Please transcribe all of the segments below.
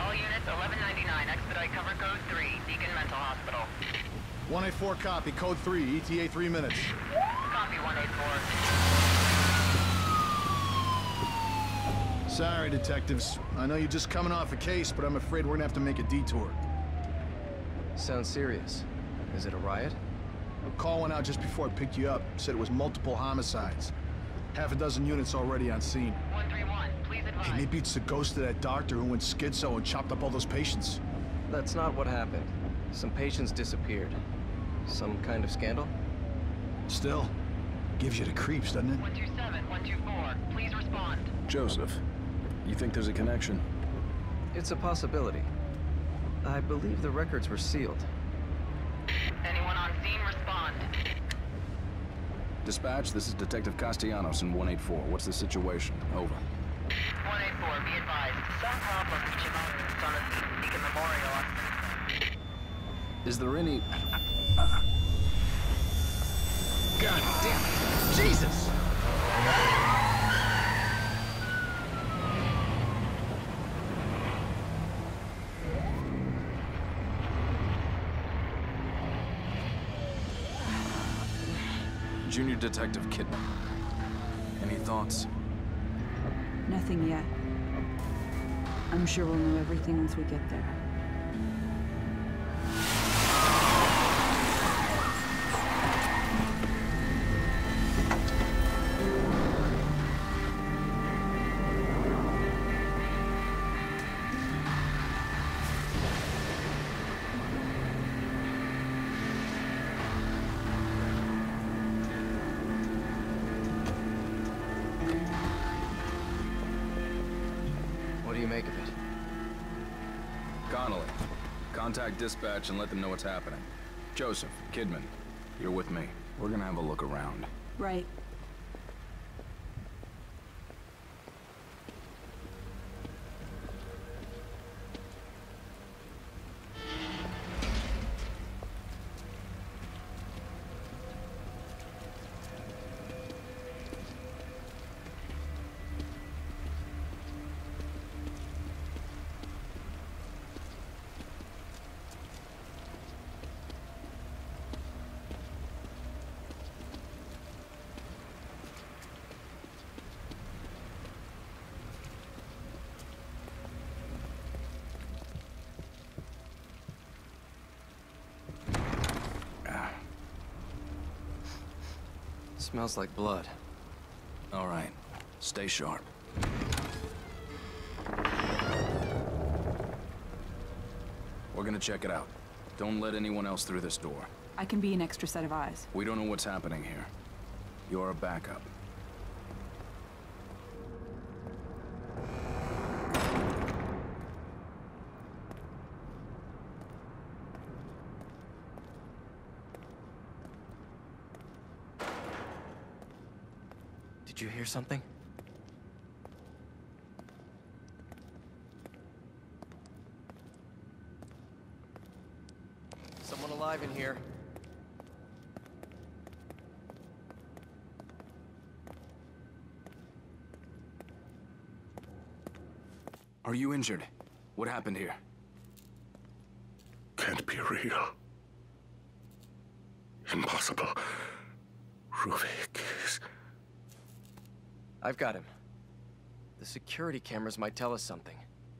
All units 1199, expedite cover code 3, Deacon Mental Hospital. 184 copy, code 3, ETA 3 minutes. Copy 184. Sorry, detectives. I know you're just coming off a case, but I'm afraid we're gonna have to make a detour. Sounds serious. Is it a riot? A call went out just before I picked you up. Said it was multiple homicides. Half a dozen units already on scene. 131, please advise. Hey, maybe it's the ghost of that doctor who went schizo and chopped up all those patients. That's not what happened. Some patients disappeared. Some kind of scandal? Still, gives you the creeps, doesn't it? 127, 124, please respond. Joseph, you think there's a connection? It's a possibility. I believe the records were sealed. Anyone on scene, respond. Dispatch, this is Detective Castellanos in 184. What's the situation? Over. 184, be advised. Some problem reaching out on the Deacon Memorial. Is there any... God damn it! Jesus! Junior Detective Kidman. Any thoughts? Nothing yet. I'm sure we'll know everything once we get there. What do you make of it? Connolly, contact dispatch and let them know what's happening. Joseph, Kidman, you're with me. We're gonna have a look around. Right. Smells like blood. All right, stay sharp. We're gonna check it out. Don't let anyone else through this door. I can be an extra set of eyes. We don't know what's happening here. You're a backup. Did you hear something? Someone alive in here. Are you injured? What happened here? Can't be real. Impossible. Ruvik is... I've got him. The security cameras might tell us something.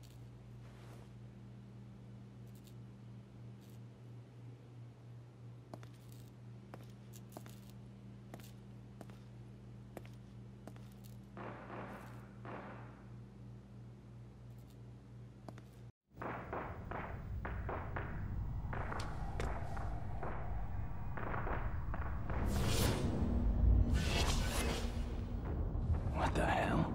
What the hell?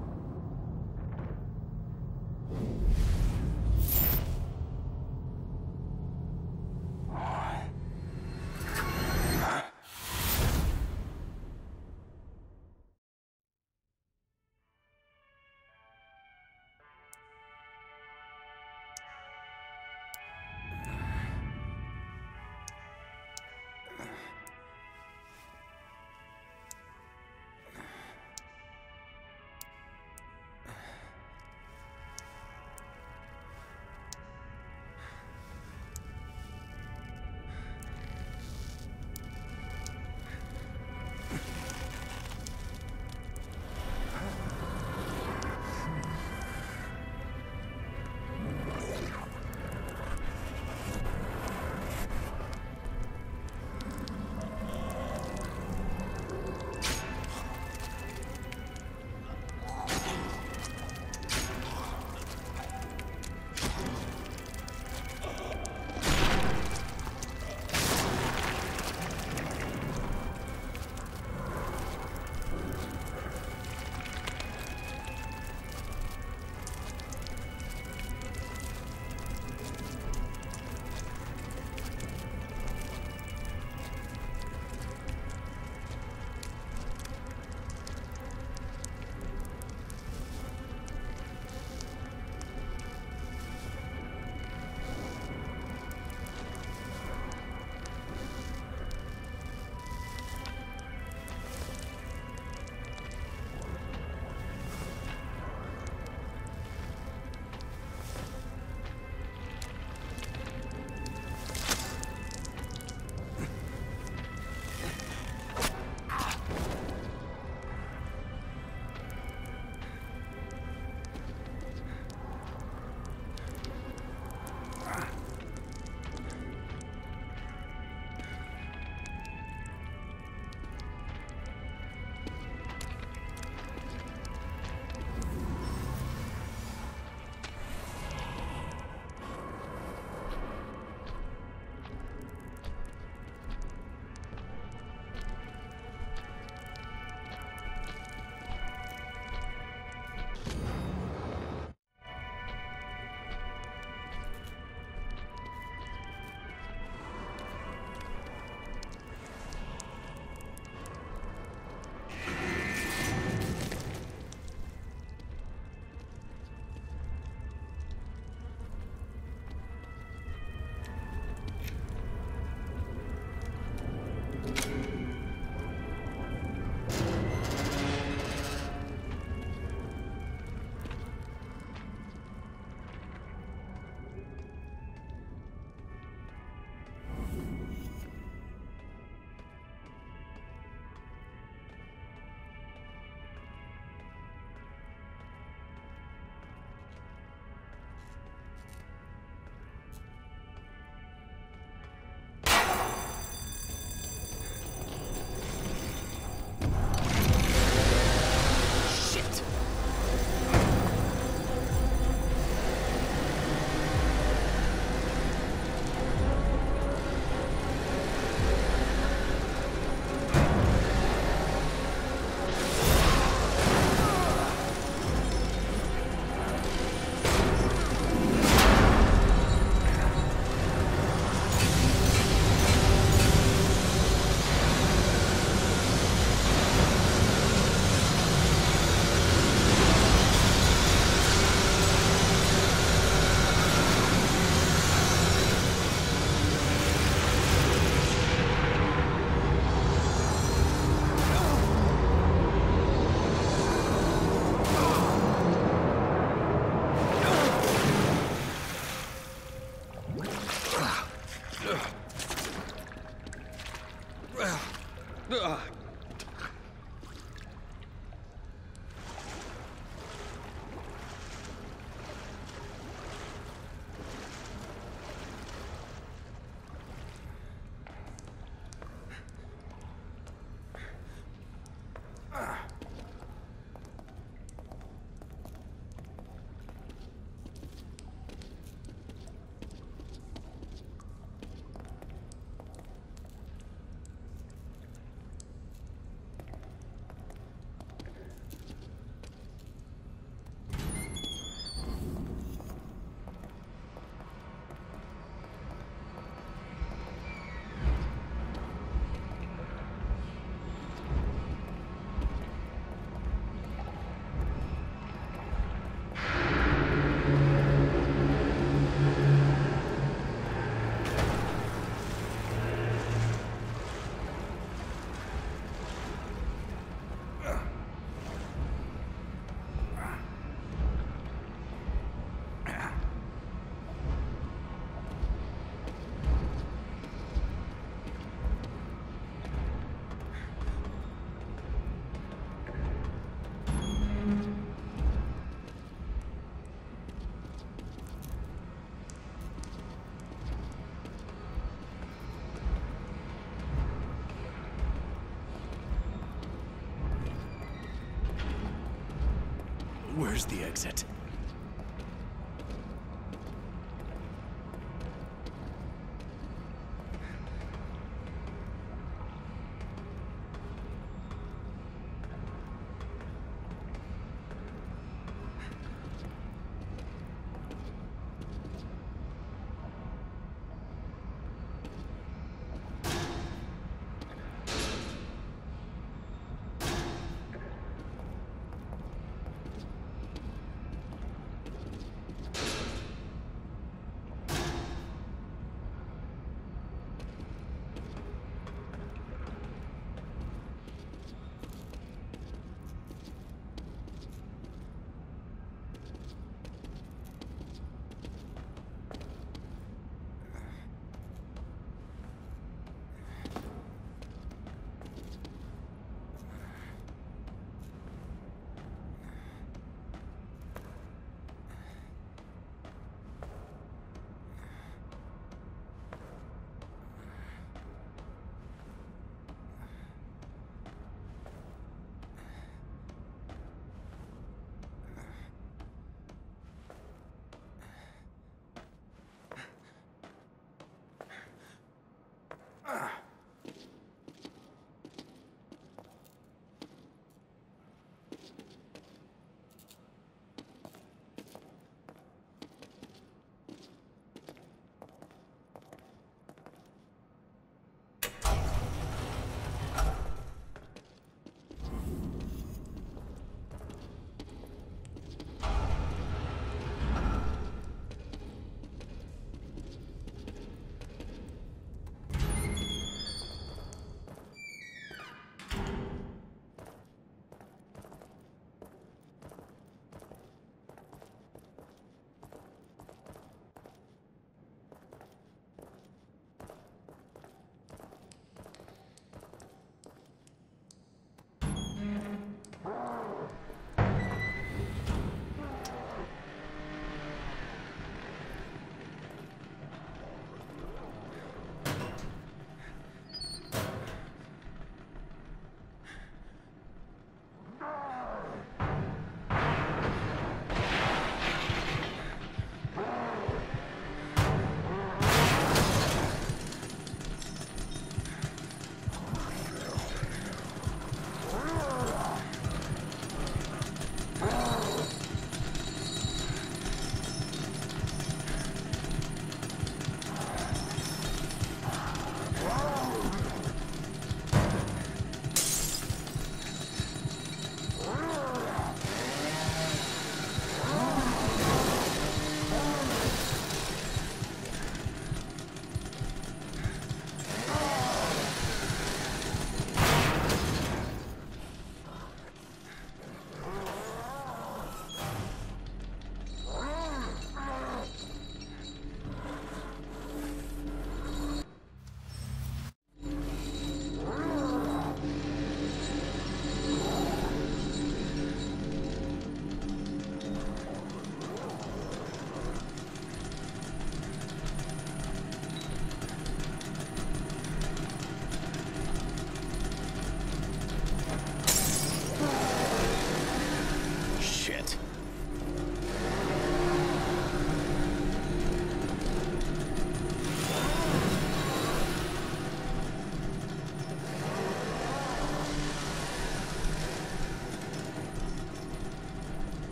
Where's the exit?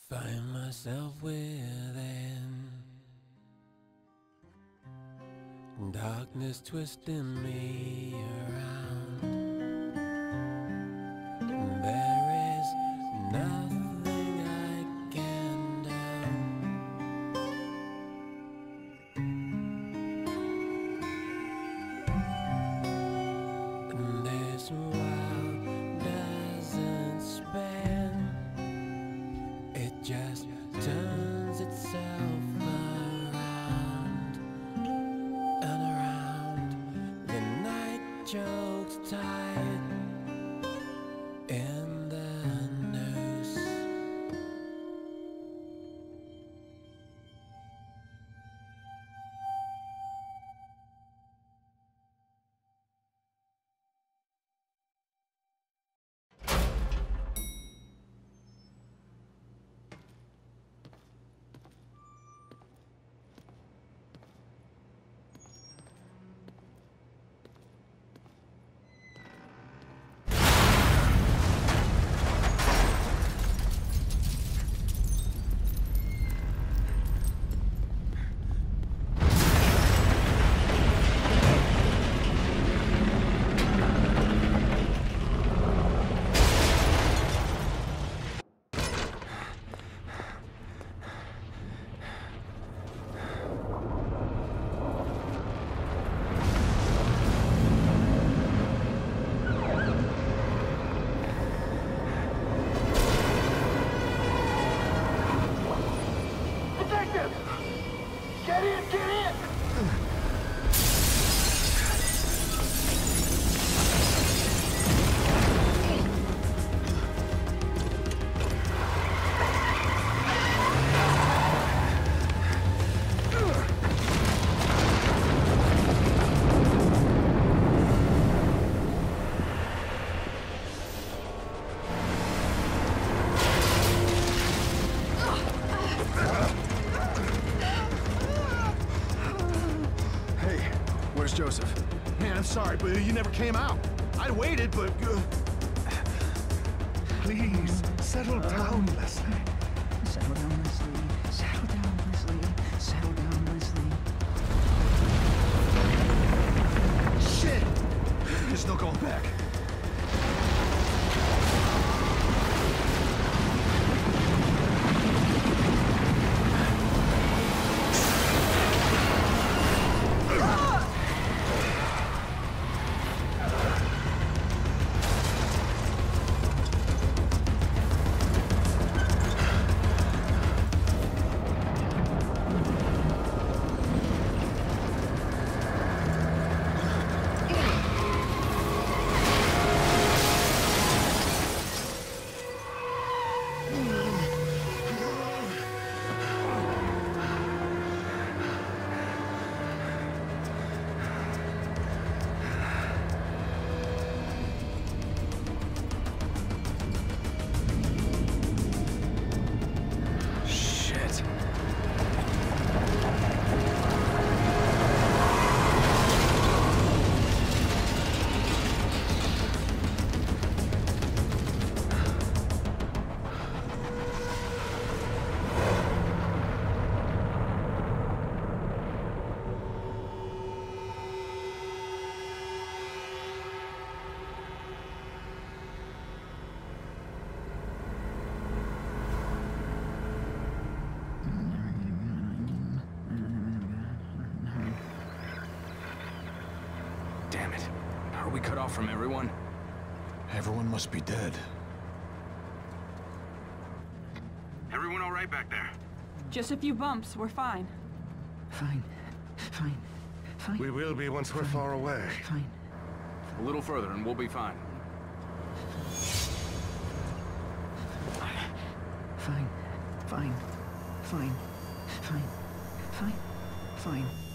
Find myself within darkness twisting me around. There is nothing I can do. This world doesn't spin, it just turns itself around and around. The night chokes tight in the noose. Joseph. Man, I'm sorry, but you never came out. I waited, but... Please, settle down, Leslie. Settle down, Leslie. Settle down, Leslie. Settle down, Leslie. Shit! There's no going back. Damn it. Are we cut off from everyone? Everyone must be dead. Everyone all right back there? Just a few bumps. We're fine. Fine. Fine. Fine. We will be once we're far away. Fine. A little further and we'll be fine. Fine. Fine. Fine. Fine. Fine. Fine.